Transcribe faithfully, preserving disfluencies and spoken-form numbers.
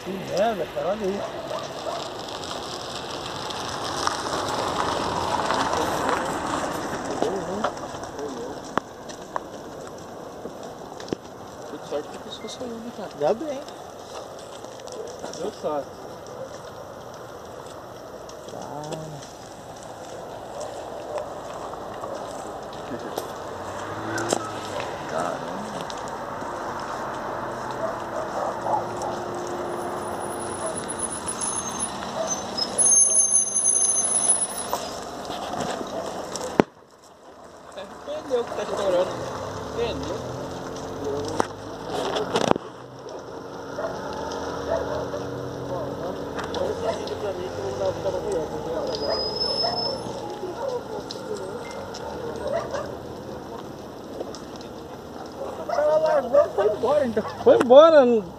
Que merda, cara, olha aí. Tudo sorte que a pessoa saiu, né, cara? Dá bem. Deu sorte. Tá. Pneu que tá estourando. Pneu. Pra mim que eu vou dar pra mulher. O cara largou e foi embora então. Foi embora.